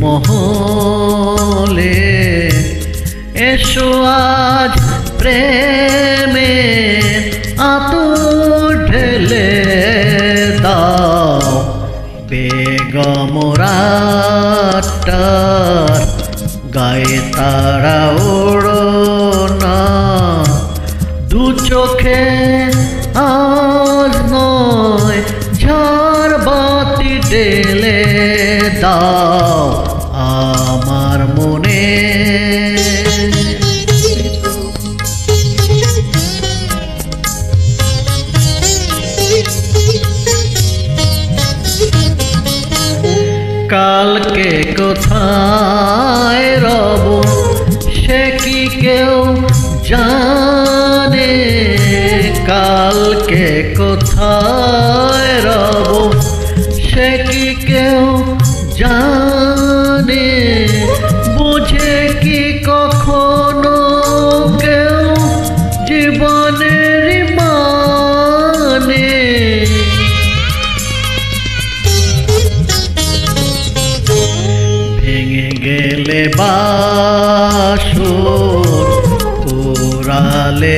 মহলে এসো আজ প্রেমে আতুর ঢেলে দাও বেগম রাতটার গায়ে তারা ওড়না দু চোখে আজ নয় ঝড় বাতি ঢেলে দাও আমার মনে কালকে কোথায় রব সে কি কেউ জানে কালকে কোথায় রব সে কি কেউ জানে বুঝে কি কখনো কেউ জীবনের মানে ভেঙে গেলে বাসর পুরালে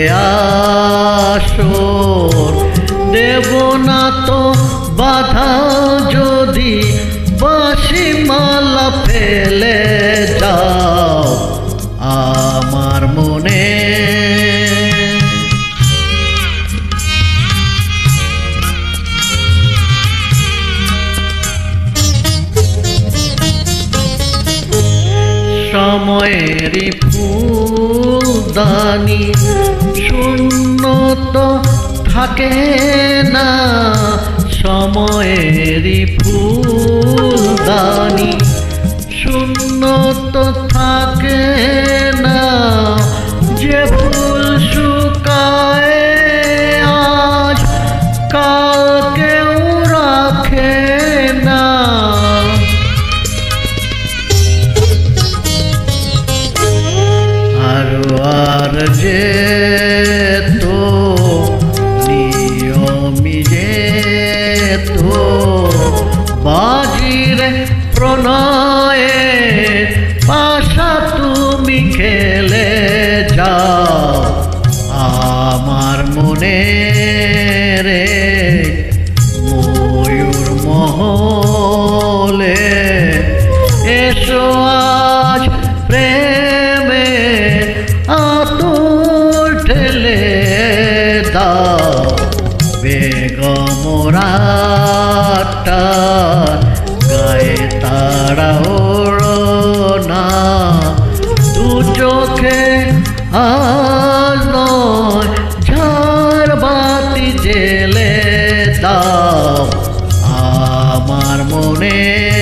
আসর দেব না তো বাধা যদি বাঁশি মালা ফেলে যাও আমার মনে সময়েরই ফুলদানি শূন্য তো থাকে না সময়েরই ফুলদানি শূন্য তো থাকে না যে ফুল শুকায় আজ কাল কেউ রাখে না আর যে তো নিয়মি যে তো বাজির প্রণয়ে পাশা তুমি খেলে যাও আমার মনে রে ময়ূর মহলে এসো আজ প্রেমে আতুর ঢেলে দাও বেগম রাতটার গায়ে তারা ওড়না দু চোখে আজ নয় ঝড় বাতি জেলে দাও আমার মনে